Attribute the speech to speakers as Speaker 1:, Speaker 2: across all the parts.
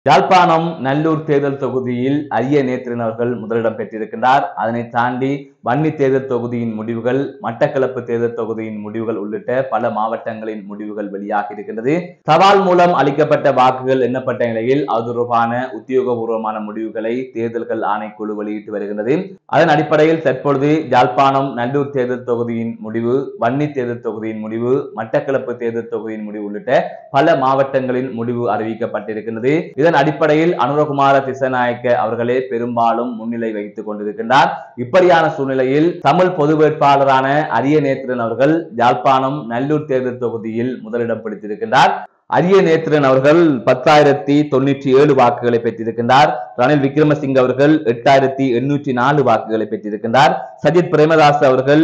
Speaker 1: யாழ்ப்பாணம் நல்லூர் தேர்தல் தொகுதியில் அரிய நேத்திரன் அவர்கள் முதலிடம் பெற்றிருக்கின்றார். அதனை தாண்டி வன்னி தேர்தல் தொகுதியின் முடிவுகள், மட்டக்களப்பு தேர்தல் தொகுதியின் முடிவுகள் உள்ளிட்ட பல மாவட்டங்களின் முடிவுகள் வெளியாகி இருக்கின்றது. தபால் மூலம் அளிக்கப்பட்ட வாக்குகள் எண்ணப்பட்ட நிலையில் அது தொடர்பான உத்தியோகபூர்வமான முடிவுகளை தேர்தல்கள் ஆணைக்குழு வெளியிட்டு வருகின்றது. அதன் அடிப்படையில் தற்பொழுது யாழ்ப்பாணம் நல்லூர் தேர்தல் தொகுதியின் முடிவு, வன்னி தேர்தல் தொகுதியின் முடிவு, மட்டக்களப்பு தேர்தல் தொகுதியின் முடிவு உள்ளிட்ட பல மாவட்டங்களின் முடிவு அறிவிக்கப்பட்டிருக்கின்றது. இதன் அடிப்படையில் அனுரகுமார திசாநாயக்க அவர்களே பெரும்பாலும் முன்னிலை வகித்துக் கொண்டிருக்கின்றார். இப்படியான சூழ்நிலையில் தமிழ் பொது வேட்பாளரான அரிய நேத்திரன் அவர்கள் யாழ்ப்பாணம் நல்லூர் தேர்தல் தொகுதியில் முதலிடம் பிடித்திருக்கின்றார். அரிய நேத்திரன் அவர்கள் 10,097 வாக்குகளை பெற்றிருக்கின்றார். ரணில் விக்ரமசிங்க அவர்கள் 8,804 வாக்குகளை பெற்றிருக்கின்றார். சஜித் பிரேமதாஸ் அவர்கள்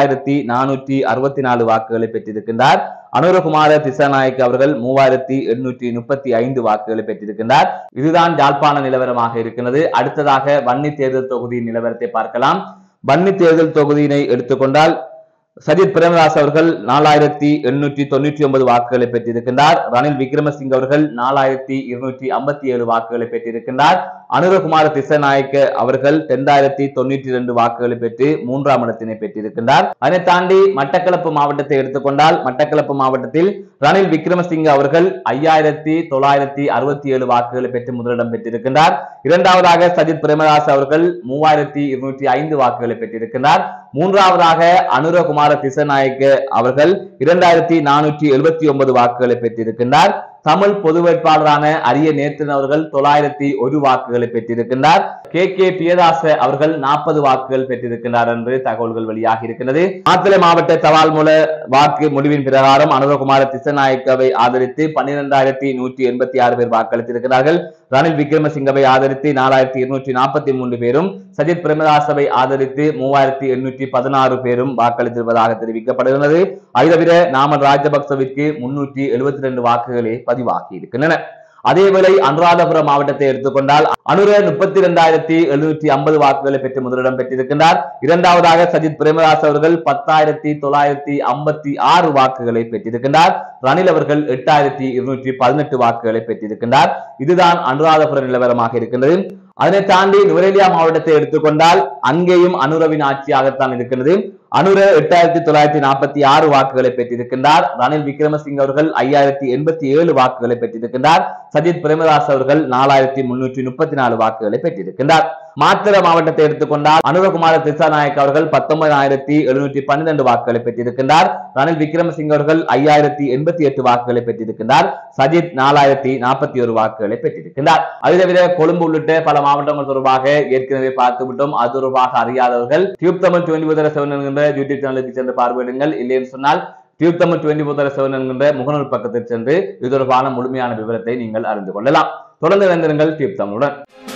Speaker 1: 7,464 வாக்குகளை பெற்றிருக்கின்றார். அனுரகுமார திசாநாயக்க அவர்கள் 3,835 வாக்குகளை பெற்றிருக்கின்றார். இதுதான் யாழ்ப்பாண நிலவரமாக இருக்கிறது. அடுத்ததாக வன்னி தேர்தல் தொகுதியின் நிலவரத்தை பார்க்கலாம். வன்னி தேர்தல் தொகுதியினை எடுத்துக்கொண்டால் சஜித் பிரேமதாஸ் அவர்கள் 4,899 வாக்குகளை பெற்றிருக்கின்றார். ரணில் விக்ரமசிங்க அவர்கள் 4,257 வாக்குகளை பெற்றிருக்கின்றார். அனுரகுமார திசாநாயக்க அவர்கள் 10,092 வாக்குகளை பெற்று 3ஆம் இடத்தினை பெற்றிருக்கின்றார். அதனை தாண்டி மட்டக்களப்பு மாவட்டத்தை எடுத்துக்கொண்டால் மட்டக்களப்பு மாவட்டத்தில் ரணில் விக்ரமசிங்க அவர்கள் 5,967 வாக்குகளை பெற்று முதலிடம் பெற்றிருக்கின்றார். இரண்டாவதாக சஜித் பிரேமதாஸ் அவர்கள் 3,205 வாக்குகளை பெற்றிருக்கின்றார். மூன்றாவதாக அனுரகுமார திசாநாயக்க அவர்கள் 2,479 வாக்குகளை பெற்றிருக்கின்றார். தமிழ் பொது வேட்பாளரான அரிய நேத்திரன் அவர்கள் 901 வாக்குகளை பெற்றிருக்கின்றார். கே பியதாச அவர்கள் 40 வாக்குகள் பெற்றிருக்கின்றார் என்று தகவல்கள் வெளியாகி இருக்கிறது. மாத்தளை மாவட்ட தபால் மூல வாக்கு முடிவின் பிரகாரம் அனுரகுமார திசாநாயக்கவை ஆதரித்து 12,186 பேர் வாக்களித்திருக்கிறார்கள். ரணில் விக்ரமசிங்கவை ஆதரித்து 4,243 பேரும், சஜித் பிரேமதாசவை ஆதரித்து 3,816 பேரும் வாக்களித்திருப்பதாக தெரிவிக்கப்படுகிறது. அதை தவிர நாமல் ராஜபக்சவிற்கு 372 வாக்குகளே பதிவாகி இருக்கின்றன. அதேவேளை அனுராதபுரம் மாவட்டத்தை எடுத்துக்கொண்டால் அனுர 32,750 வாக்குகளை பெற்று முதலிடம் பெற்றிருக்கின்றார். இரண்டாவதாக சஜித் பிரேமதாஸ் அவர்கள் 10,956 வாக்குகளை பெற்றிருக்கின்றார். ரணில் அவர்கள் 8,218 வாக்குகளை பெற்றிருக்கின்றார். இதுதான் அனுராதபுர நிலவரமாக இருக்கின்றது. அதனை தாண்டி நுவரெலியா மாவட்டத்தை எடுத்துக்கொண்டால் அங்கேயும் அனுரவின் ஆட்சியாகத்தான் இருக்கின்றது. அனுர 8,946 வாக்குகளை பெற்றிருக்கின்றார். ரணில் விக்ரமசிங்க அவர்கள் 5,087 வாக்குகளை பெற்றிருக்கின்றார். சஜித் பிரேமதாஸ் அவர்கள் 4,334 வாக்குகளை பெற்றிருக்கின்றார். மாத்திர மாவட்டத்தை எடுத்துக்கொண்டால் அனுரகுமார திசாநாயக்க அவர்கள் 19,712 வாக்குகளை பெற்றிருக்கின்றார். ரணில் விக்ரமசிங்க அவர்கள் 5,088 வாக்குகளை பெற்றிருக்கின்றார். சஜித் 4,041 வாக்குகளை பெற்றிருக்கின்றார். அதை தவிர கொழும்பு உள்ளிட்ட பல மாவட்டங்கள் தொடர்பாக ஏற்கனவே பார்த்துவிட்டோம். அது தொடர்பாக அறியாதவர்கள் டியூப் தமிழ் 24/7 என்கின்ற யூடியூப் சேனலுக்கு சென்று பார்வையிடுங்கள். இல்லைன்னு சொன்னால் டியூப் தமிழ் 24/7 என்கின்ற முகநூல் பக்கத்தில் சென்று இது தொடர்பான முழுமையான விவரத்தை நீங்கள் அறிந்து கொள்ளலாம். தொடர்ந்து இணைந்திருங்கள் டியூப் தமிழுடன்.